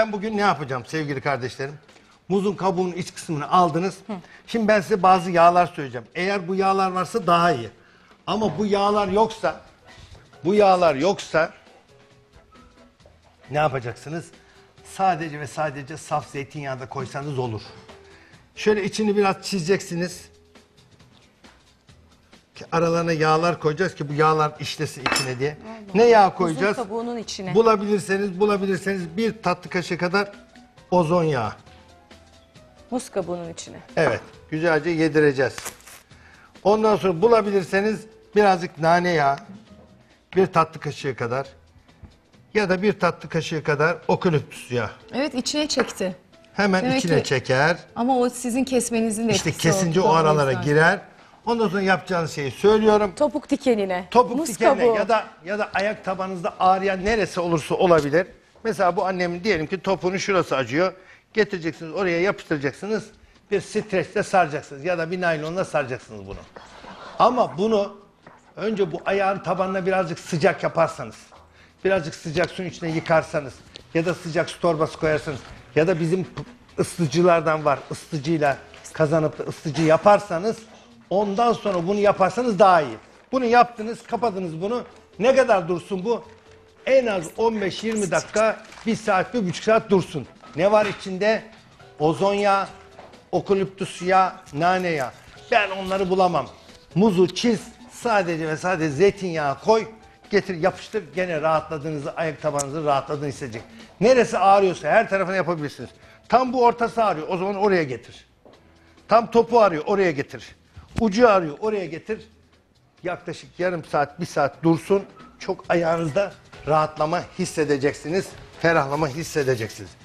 Ben bugün ne yapacağım sevgili kardeşlerim? Muzun kabuğunun iç kısmını aldınız. Şimdi ben size bazı yağlar söyleyeceğim. Eğer bu yağlar varsa daha iyi. Ama bu yağlar yoksa ne yapacaksınız? Sadece ve sadece saf zeytinyağı da koysanız olur. Şöyle içini biraz çizeceksiniz. Aralarına yağlar koyacağız ki bu yağlar işlesin içine diye. Ne yağ koyacağız? Muzun kabuğunun içine. Bulabilirseniz bir tatlı kaşığı kadar ozon yağı. Muz kabuğunun içine. Evet, güzelce yedireceğiz. Ondan sonra bulabilirseniz birazcık nane yağı, bir tatlı kaşığı kadar ya da bir tatlı kaşığı kadar okaliptüs yağı. Evet, içine çekti. Hemen Demek içine ki- çeker. Ama o sizin kesmenizin de İşte etkisi kesince oldu. o aralara yüzden. girer. Ondan sonra yapacağınız şeyi söylüyorum. Topuk dikenine. Topuk Muz dikenine kabuğu. ya da ayak tabanınızda ağrıyan neresi olursa olabilir. Mesela bu annemin diyelim ki topuğunun şurası acıyor. Getireceksiniz oraya yapıştıracaksınız. Bir streçle saracaksınız ya da bir naylonla saracaksınız bunu. Ama bunu önce bu ayağın tabanına birazcık sıcak yaparsanız, birazcık sıcak suyun içine yıkarsanız ya da sıcak su torbası koyarsanız ya da bizim ısıtıcılardan var, ısıtıcıyla kazanıp da ısıtıcı yaparsanız ondan sonra bunu yaparsanız daha iyi. Bunu yaptınız, kapadınız bunu. Ne kadar dursun bu? En az 15-20 dakika, 1 saat, 1,5 saat dursun. Ne var içinde? Ozon yağı, okaliptüs yağı, nane yağı. Ben onları bulamam. Muzu çiz, sadece ve sadece zeytinyağı koy, getir yapıştır. Gene rahatladığınızı, ayak tabanınızı rahatladığını hissedecek. Neresi ağrıyorsa her tarafını yapabilirsiniz. Tam bu ortası ağrıyor, o zaman oraya getir. Tam topu ağrıyor, oraya getir. Ucu ağrıyor, oraya getir. Yaklaşık yarım saat, 1 saat dursun. Çok ayağınızda rahatlama hissedeceksiniz, ferahlama hissedeceksiniz.